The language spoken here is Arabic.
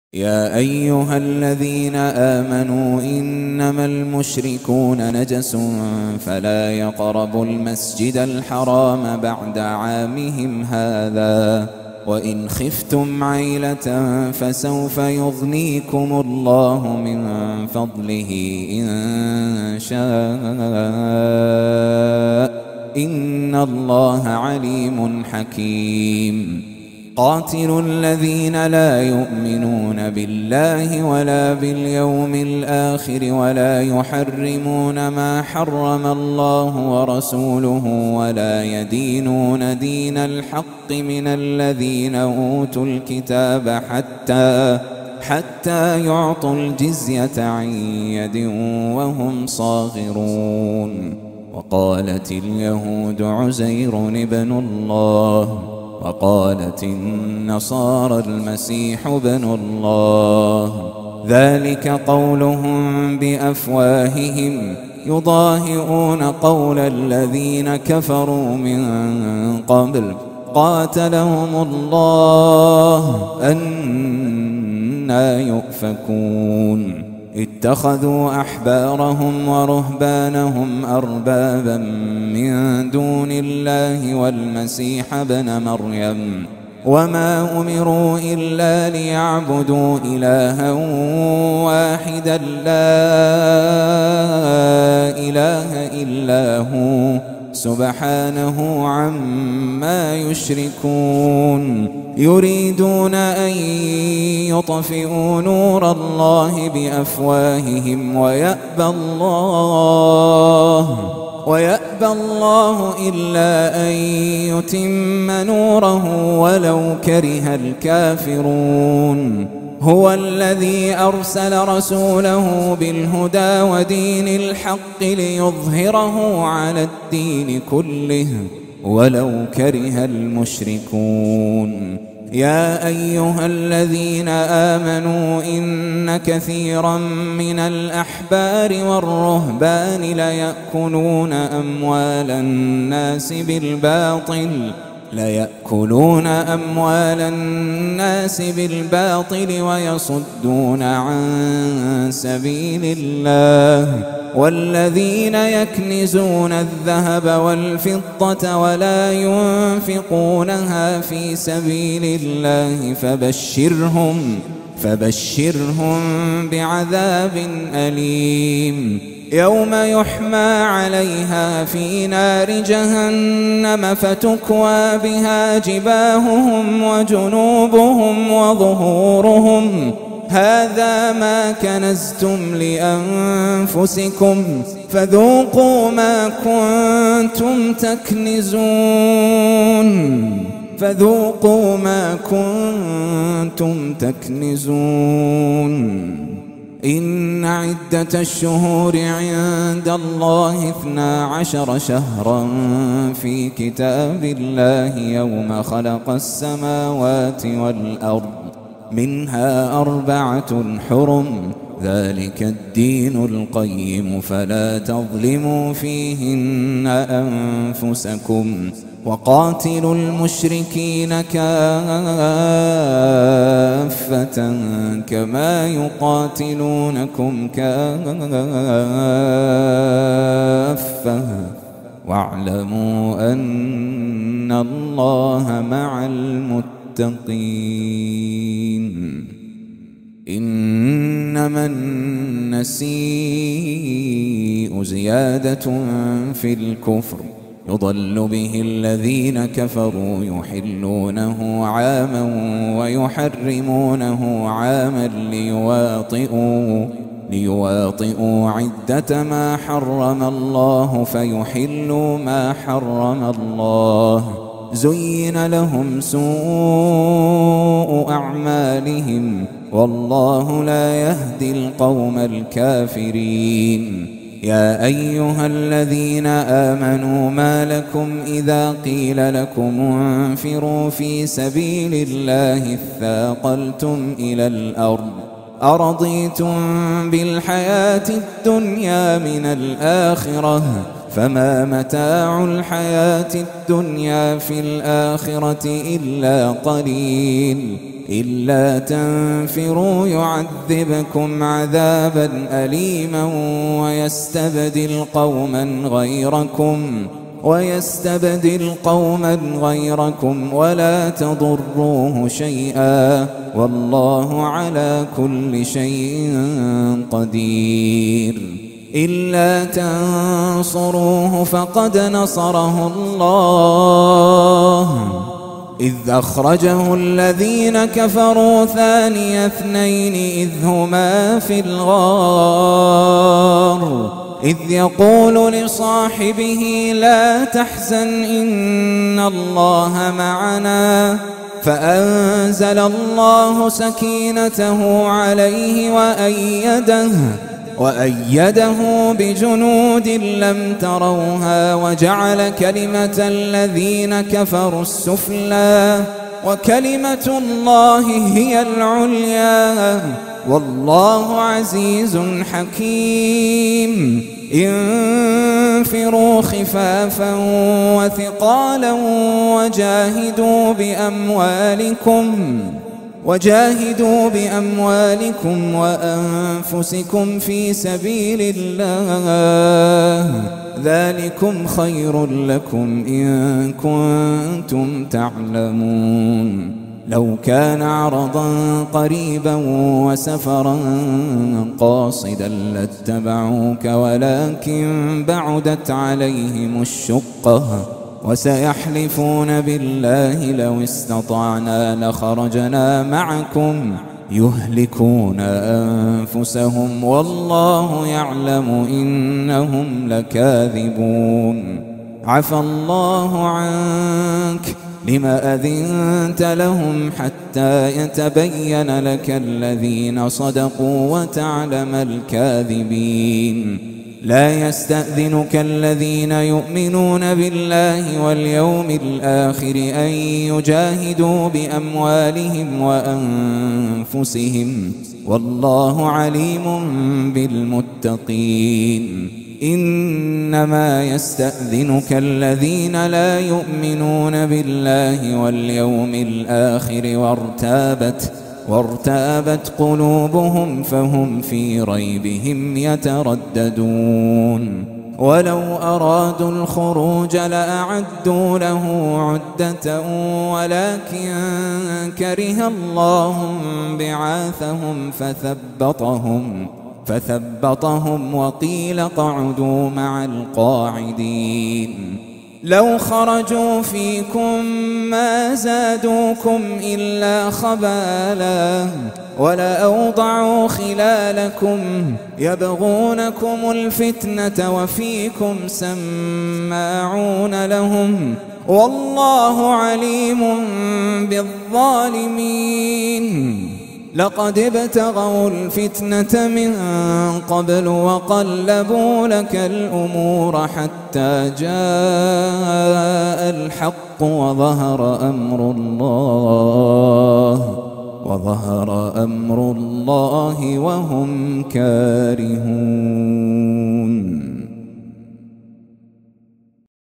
يا أيها الذين آمنوا إنما المشركون نجس فلا يقربوا المسجد الحرام بعد عامهم هذا وإن خفتم عيلة فسوف يغنيكم الله من فضله إن شاء إن الله عليم حكيم. قاتلوا الذين لا يؤمنون بالله ولا باليوم الآخر ولا يحرمون ما حرم الله ورسوله ولا يدينون دين الحق من الذين أوتوا الكتاب حتى يعطوا الجزية عن يد وهم صاغرون. وقالت اليهود عزير ابن الله وقالت النصارى المسيح ابن الله ذلك قولهم بأفواههم يضاهئون قول الذين كفروا من قبل قاتلهم الله أنى يؤفكون. اتخذوا أحبارهم ورهبانهم أربابا من دون الله والمسيح ابن مريم وما أمروا إلا ليعبدوا إلها واحدا لا إله إلا هو سبحانه عما يشركون. يريدون أن يطفئوا نور الله بأفواههم ويأبى الله إلا أن يتم نوره ولو كره الكافرون. هو الذي أرسل رسوله بالهدى ودين الحق ليظهره على الدين كله ولو كره المشركون. يا أيها الذين آمنوا إن كثيرا من الأحبار والرهبان ليأكلون أموال الناس بالباطل ويصدون عن سبيل الله. والذين يكنزون الذهب والفضة ولا ينفقونها في سبيل الله فبشرهم بعذاب أليم. يوم يحمى عليها في نار جهنم فتكوى بها جباههم وجنوبهم وظهورهم هذا ما كنزتم لأنفسكم فذوقوا ما كنتم تكنزون. إن عدة الشهور عند الله 12 شهرا في كتاب الله يوم خلق السماوات والأرض منها 4 حرم ذلك الدين القيم فلا تظلموا فيهن أنفسكم وقاتلوا المشركين كافة كما يقاتلونكم كافة واعلموا أن الله مع المتقين. إنما النسيء زيادة في الكفر يضل به الذين كفروا يحلونه عاما ويحرمونه عاما ليواطئوا عدة ما حرم الله فيحلوا ما حرم الله. زين لهم سوء أعمالهم والله لا يهدي القوم الكافرين. يا أيها الذين آمنوا ما لكم إذا قيل لكم انفروا في سبيل الله اثاقلتم إلى الأرض أرضيتم بالحياة الدنيا من الآخرة فما متاع الحياة الدنيا في الآخرة إلا قليل. إلا تنفروا يعذبكم عذابا أليما ويستبدل قوما غيركم ولا تضروه شيئا والله على كل شيء قدير. إلا تنصروه فقد نصره الله إذ أخرجه الذين كفروا ثاني اثنين إذ هما في الغار إذ يقول لصاحبه لا تحزن إن الله معنا فأنزل الله سكينته عليه وأيده بجنود لم تروها وجعل كلمة الذين كفروا السفلى وكلمة الله هي العليا والله عزيز حكيم. انفروا خفافا وثقالا وجاهدوا بأموالكم وأنفسكم في سبيل الله ذلكم خير لكم إن كنتم تعلمون. لو كان عرضا قريبا وسفرا قاصدا لاتبعوك ولكن بعدت عليهم الشقة وسيحلفون بالله لو استطعنا لخرجنا معكم يهلكون أنفسهم والله يعلم إنهم لكاذبون. عفى الله عنك لما أذنت لهم حتى يتبين لك الذين صدقوا وتعلم الكاذبين. لا يستأذنك الذين يؤمنون بالله واليوم الآخر أن يجاهدوا بأموالهم وأنفسهم والله عليم بالمتقين. إنما يستأذنك الذين لا يؤمنون بالله واليوم الآخر وارتابت قلوبهم فهم في ريبهم يترددون. ولو أرادوا الخروج لأعدوا له عدة ولكن كره الله بعاثهم فثبطهم وقيل اقعدوا مع القاعدين. لو خرجوا فيكم ما زادوكم إلا خبالا ولأوضعوا خلالكم يبغونكم الفتنة وفيكم سماعون لهم والله عليم بالظالمين. لقد ابتغوا الفتنة من قبل وقلبوا لك الأمور حتى جاء الحق وظهر أمر الله